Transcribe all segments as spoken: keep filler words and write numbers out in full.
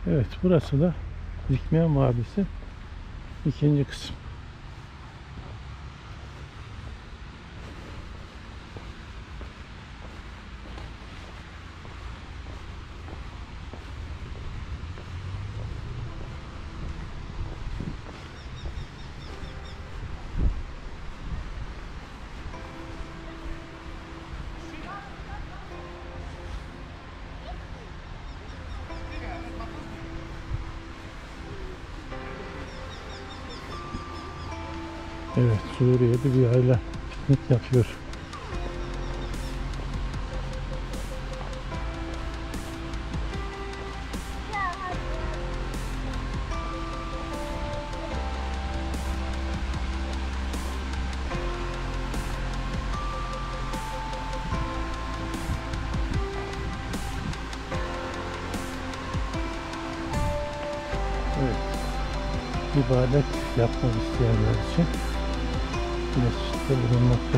Evet, burası da Dikmeyen Vadisi ikinci kısım. Evet, Suriye'de bir aile piknik yapıyor. Evet, ibadet yapmak isteyenler için mescitte bulunmakta.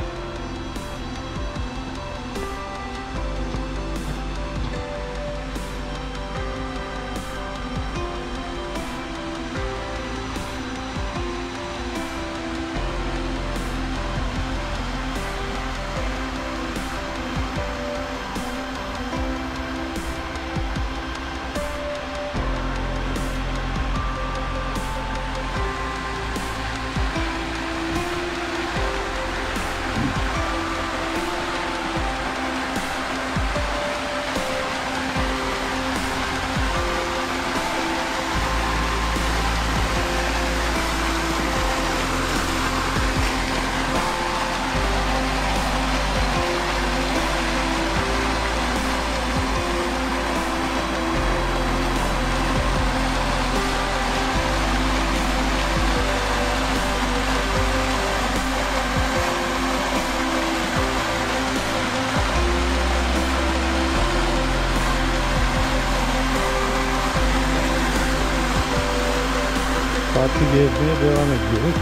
Parkı gezmeye devam ediyoruz.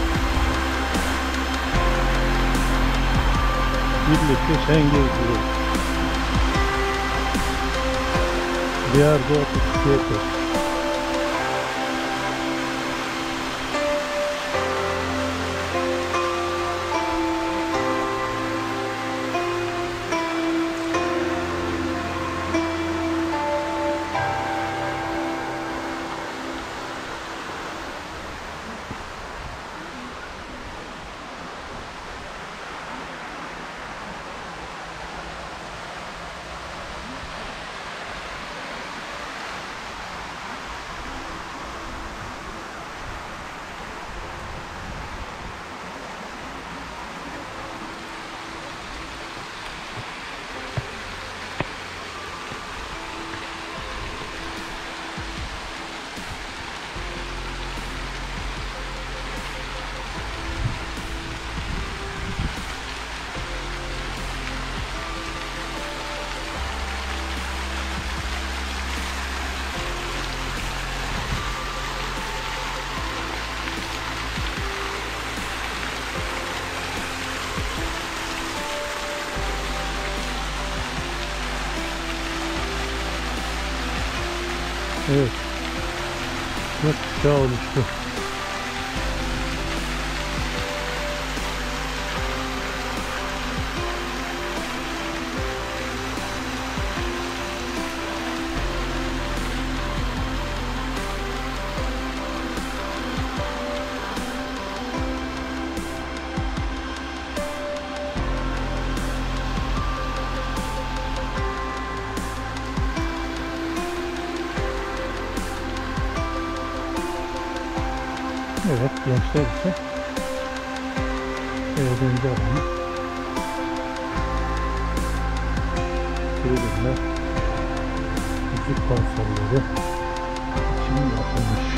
Birlikte şen geziyoruz. Diyarbakır Tiyatro. Evet. Çok kuşağı oluştu. Evet, gençler ise eğlence alanı. Tribünler, müzik konserleri için yapılmış.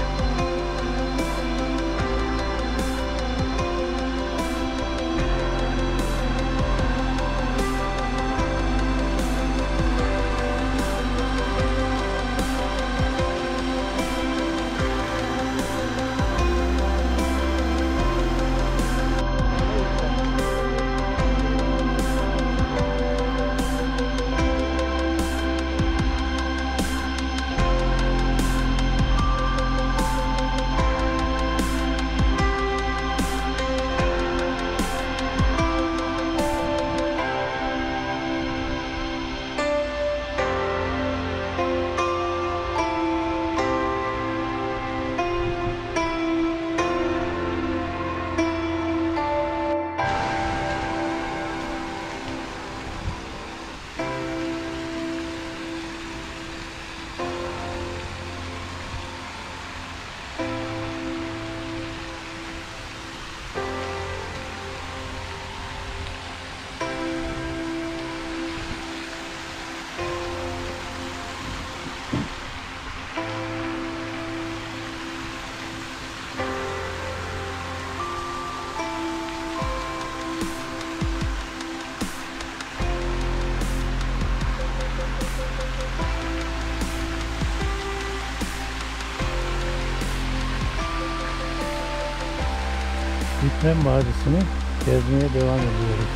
Dikmen Vadisi'ni gezmeye devam ediyoruz.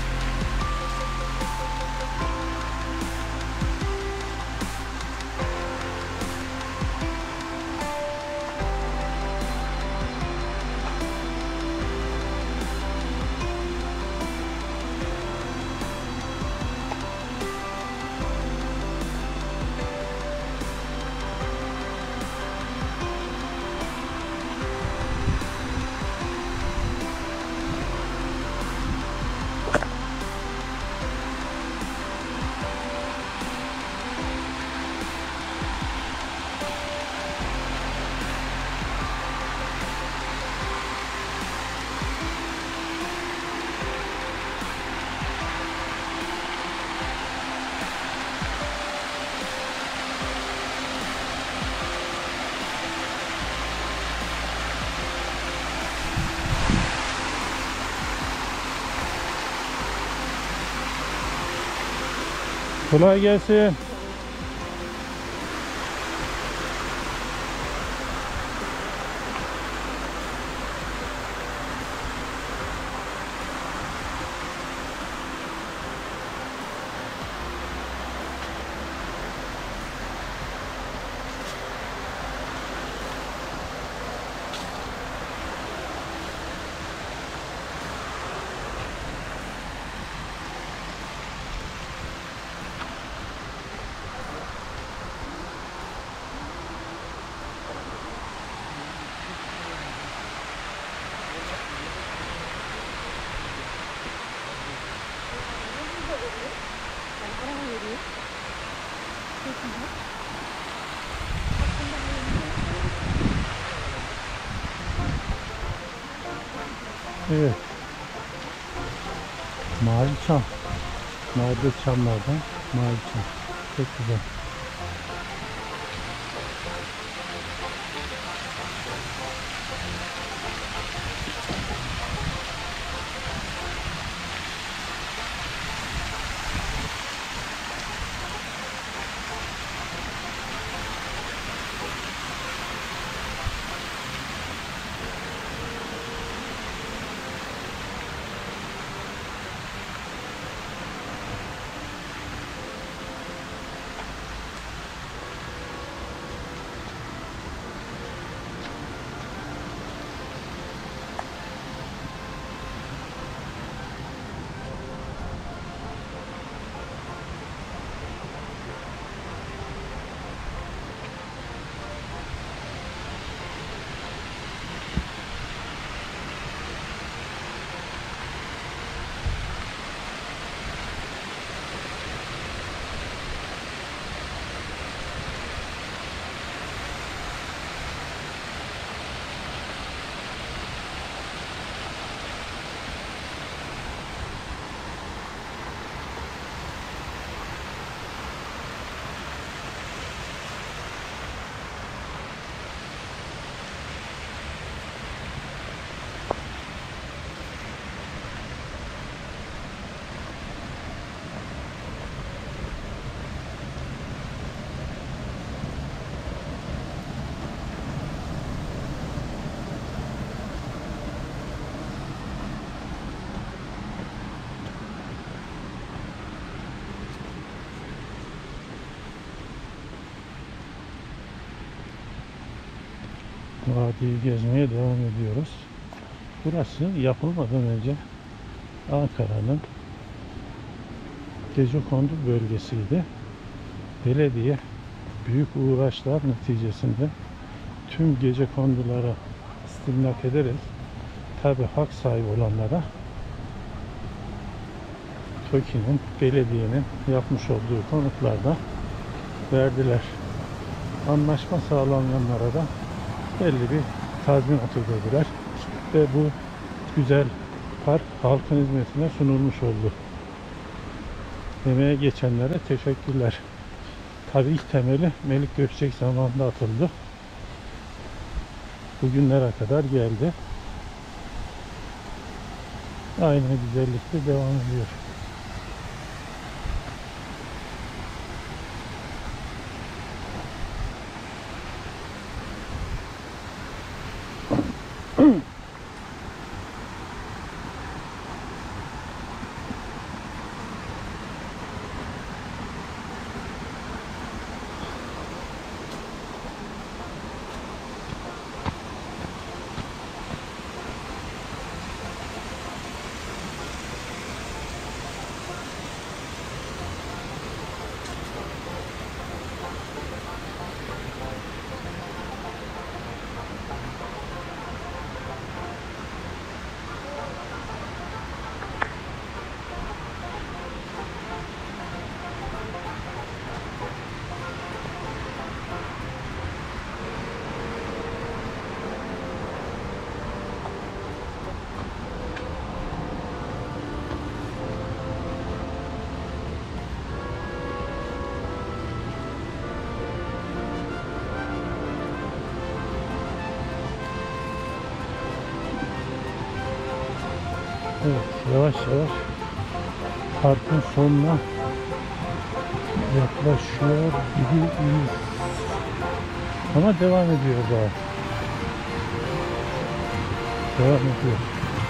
Kolay gelsin. Evet. Mavi çam. Mavi çamlardan mavi çam. Çok güzel. Vadiyi gezmeye devam ediyoruz. Burası yapılmadan önce Ankara'nın Gecekondu bölgesiydi. Belediye büyük uğraşlar neticesinde tüm gecekondulara istimlak ederek tabi hak sahibi olanlara TOKİ'nin, belediyenin yapmış olduğu konutlarda verdiler. Anlaşma sağlananlara da belli bir tazminat ödediler ve bu güzel park halkın hizmetine sunulmuş oldu. Emeğe geçenlere teşekkürler. Tabii ilk temeli Melik Gökçek zamanında atıldı. Bugünlere kadar geldi. Aynı güzellikte devam ediyor. Evet, yavaş yavaş parkın sonuna yaklaşıyor gibiyiz. Ama devam ediyor daha. Devam ediyor.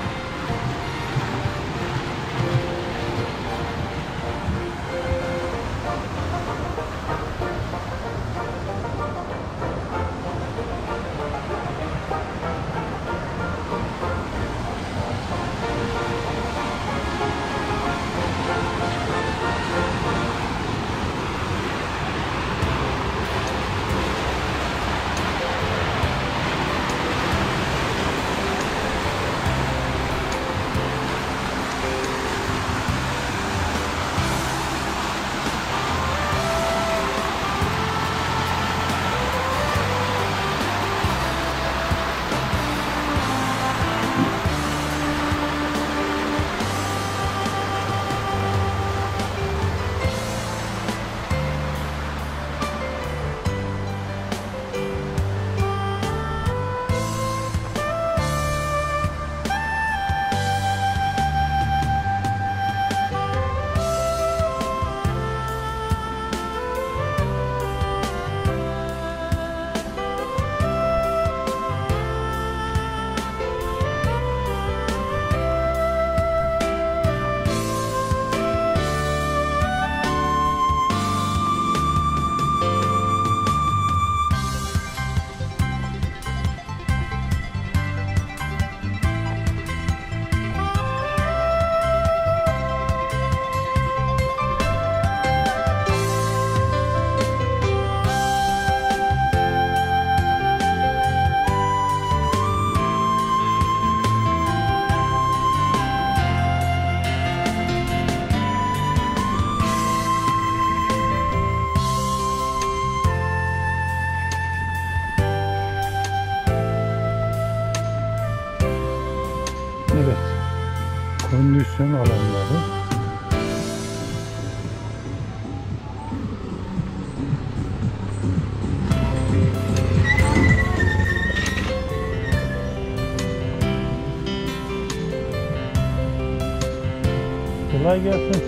Evet, kondisyon alanları. Kolay gelsin.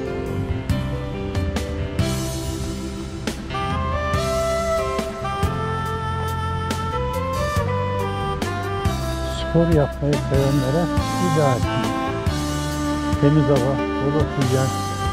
Spor yapmayı sevenlere ideal. Temiz hava, bol oksijen.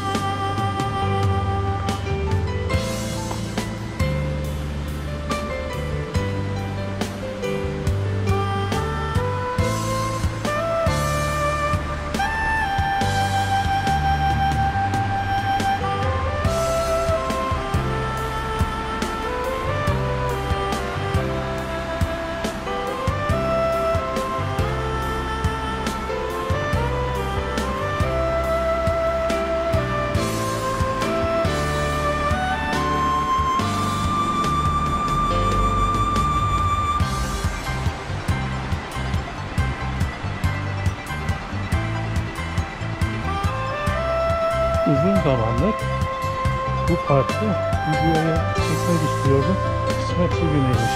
Uzun zamandır bu parkı videoya çekmek istiyordum. Kısmet bugüneymiş.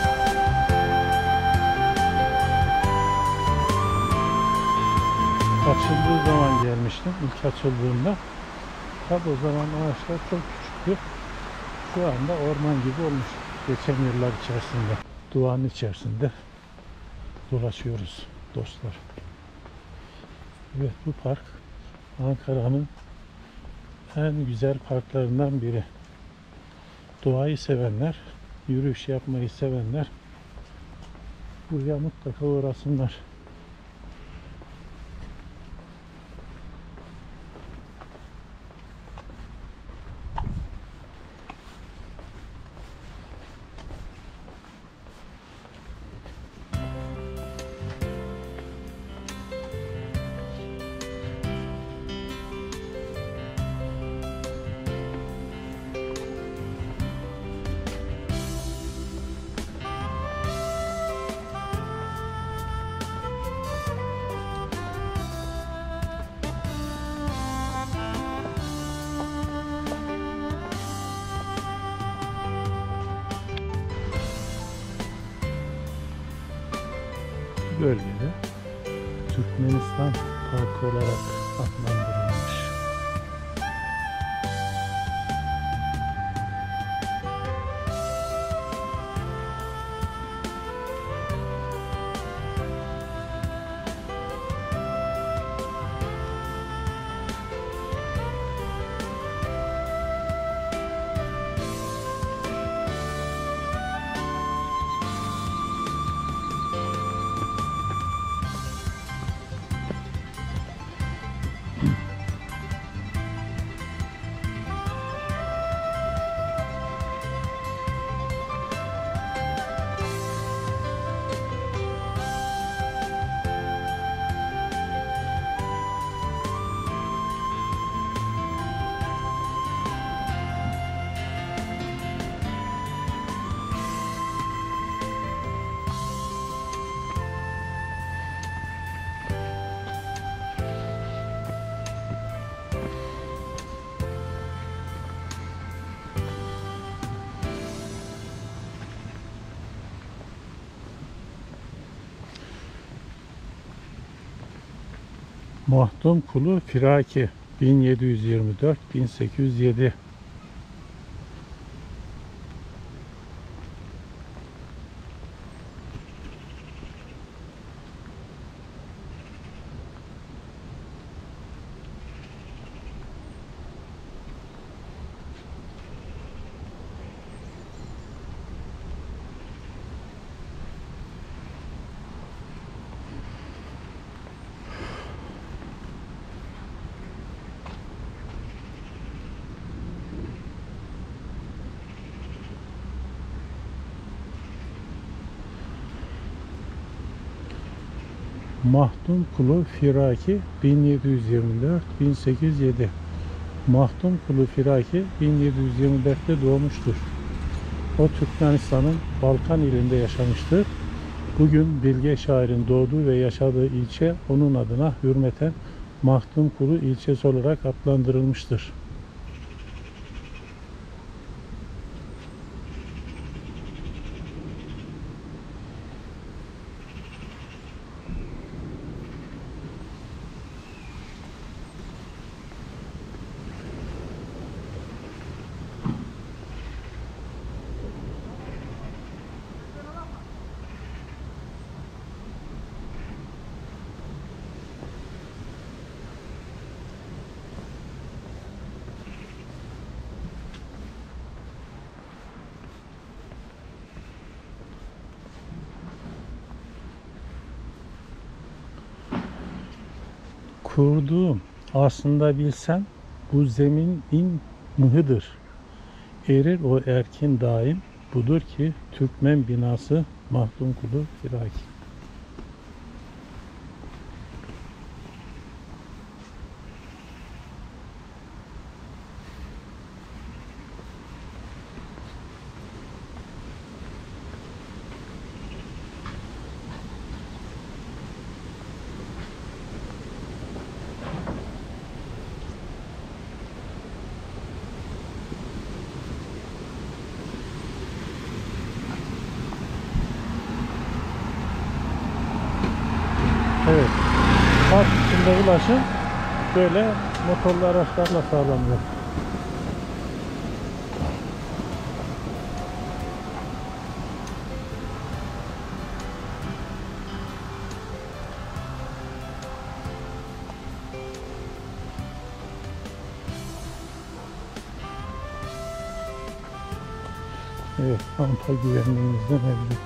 Açıldığı zaman gelmiştim. İlk açıldığında. Tabi o zaman ağaçlar çok küçüktü. Şu anda orman gibi olmuş. Geçen yıllar içerisinde. Doğanın içerisinde dolaşıyoruz dostlar. Evet, bu park Ankara'nın en güzel parklarından biri. Doğayı sevenler, yürüyüş yapmayı sevenler buraya mutlaka uğrasınlar. Bölgede Türkmenistan Parkı olarak adlandırılmış. Mahdum Kulu Firaki bin yedi yüz yirmi dört - bin sekiz yüz yedi. Mahdum Kulu Firaki bin yedi yüz yirmi dört - bin sekiz yüz yedi. Mahdum Kulu Firaki bin yedi yüz yirmi dört'te doğmuştur. O Türkmenistan'ın Balkan ilinde yaşamıştır. Bugün bilge şairin doğduğu ve yaşadığı ilçe onun adına hürmeten Mahdum Kulu ilçesi olarak adlandırılmıştır. Kurduğum aslında bilsem bu zeminin mıhıdır. Erir o erkin daim, budur ki Türkmen binası Mahdum Kulu Firaki. Evet, park içinde ulaşım böyle motorlu araçlarla sağlanıyor. Evet, rampa güvenliğimiz de mevcut.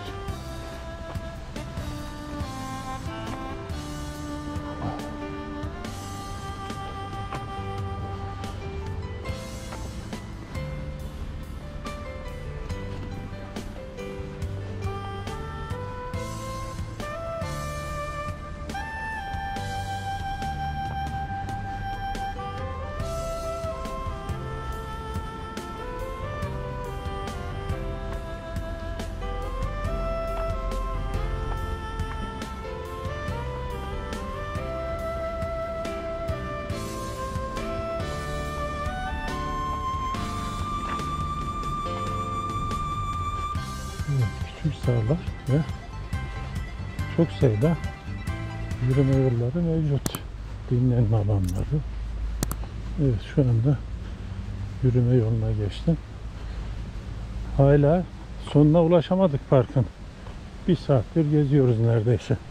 Küçük sağlar ve çok sayıda yürüme yolları mevcut. dinlenme alanları. Evet, şu anda yürüme yoluna geçtim. Hala sonuna ulaşamadık parkın. Bir saattir geziyoruz neredeyse.